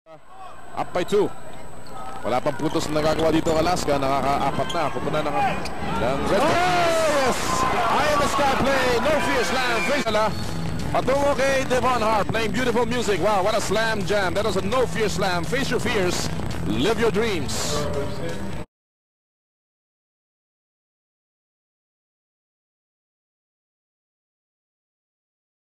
Up by 2. Wala pang puntos na nagagawa dito ang Alaska. Nakaka-apat na. Pupunan ng red. Oh, yes! I am a star play. No fear slam. Patungo kay Devonn Harp playing beautiful music. Wow, what a slam jam. That was a no fear slam. Face your fears. Live your dreams.